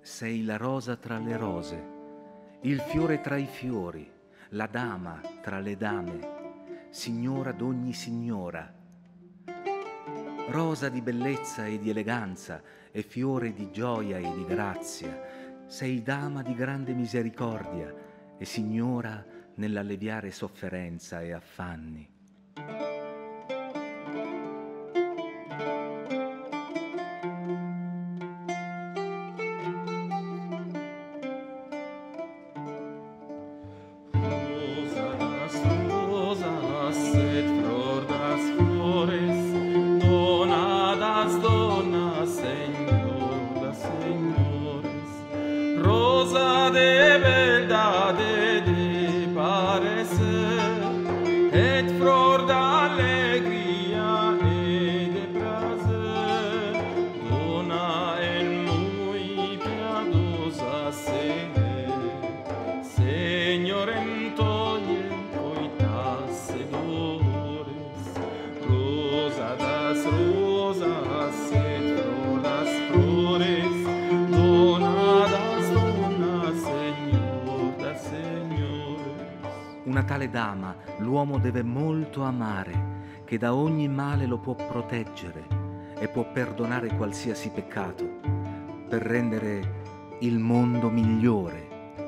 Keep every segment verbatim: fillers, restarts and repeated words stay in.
sei la rosa tra le rose, il fiore tra i fiori, la dama tra le dame, signora d'ogni signora. Rosa di bellezza e di eleganza e fiore di gioia e di grazia, sei dama di grande misericordia e signora nell'alleviare sofferenza e affanni. Rosa de beldade de parecer, et flor d'alegria e de prazer, dona en muy piadosa ser, Señor en tolle coitas edores, rosa das rosas et flor das flores, dona das Una tale dama l'uomo deve molto amare, che da ogni male lo può proteggere e può perdonare qualsiasi peccato, per rendere il mondo migliore.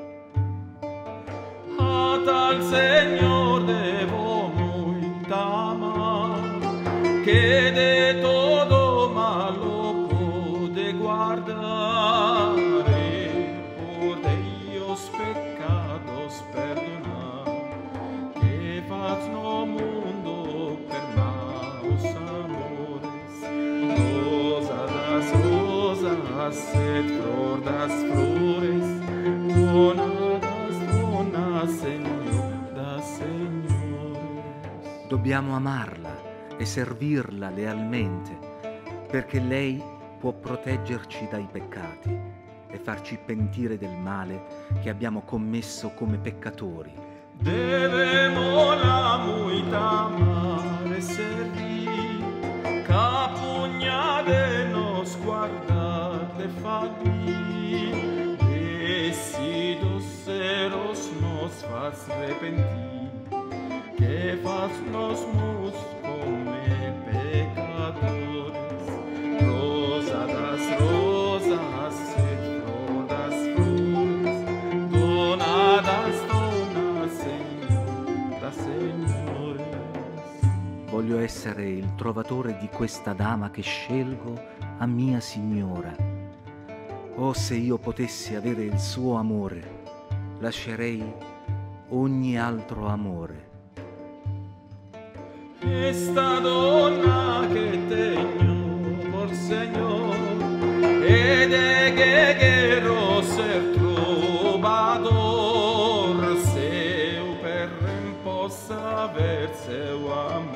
A tal Señor debo muito amar, que de todo malo puede guardar, por de ellos pecados perdonar. Faz no mundo per maus amores, rosa das rosas et flor das flores, dona das donas, Señor das señores. Dobbiamo amarla e servirla lealmente, perché lei può proteggerci dai peccati e farci pentire del male che abbiamo commesso come peccatori. Debemos la muito amar e servir, capuña de nos guardar de fallir, decidos seros nos faz repentir, que faz nos mus como pecadores, rosa das rosas et flor das flores, dona das Voglio essere il trovatore di questa dama che scelgo a mia signora. Oh, se io potessi avere il suo amore, lascerei ogni altro amore. Esta donna che tengo por Señor, e de que quiero ser trovador, seu per possa ver seu amor.